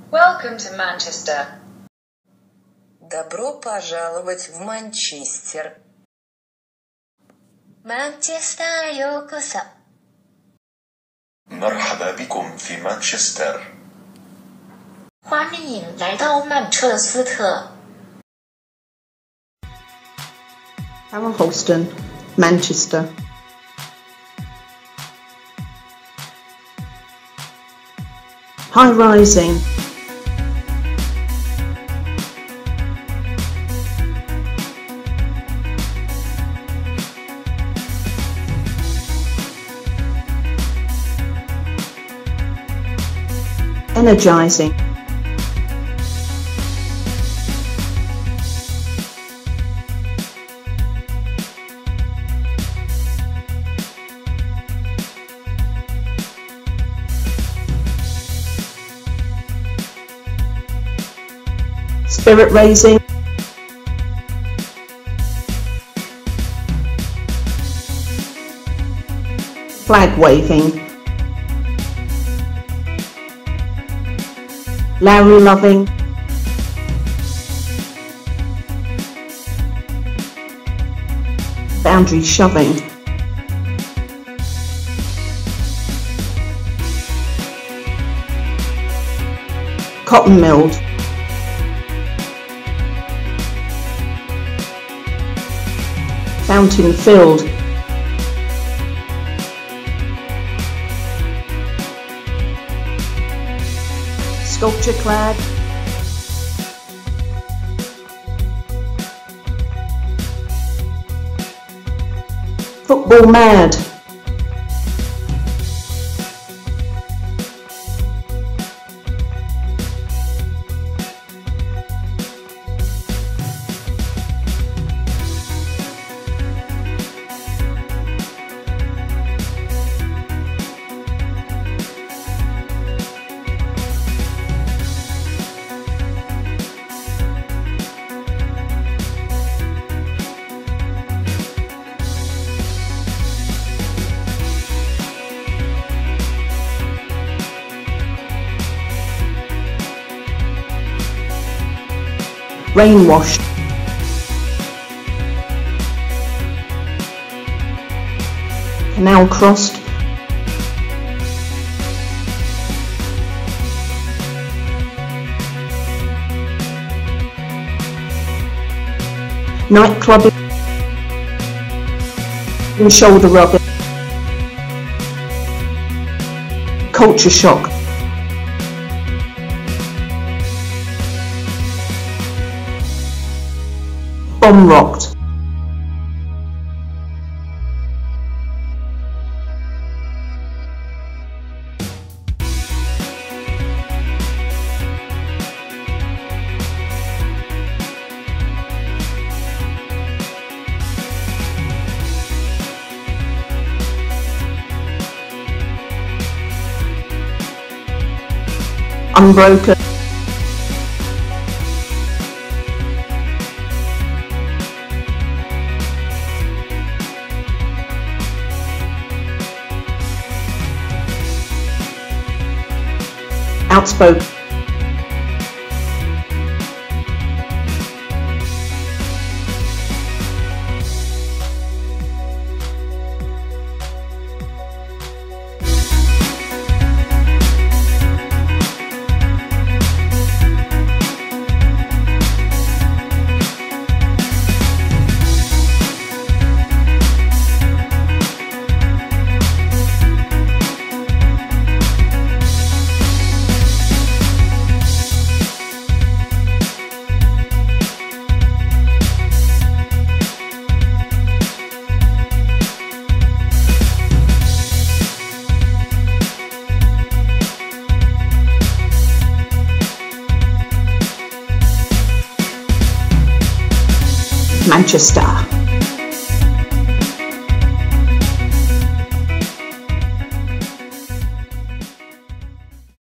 Welcome to Manchester. Добро пожаловать в Манчестер. Manchester ようこそ。 مرحبا بكم في مانشستر. 欢迎来到曼彻斯特。 Arrowholston, Manchester. High rising. Energizing. Spirit raising. Flag waving. Larry loving. Boundary shoving. Cotton milled. Fountain filled. Sculpture clad. Football mad. Rainwashed. Canal crossed. Nightclubbing and shoulder rubbing. Culture shock. Bomb rocked. Unbroken. Outspoken. Manchester.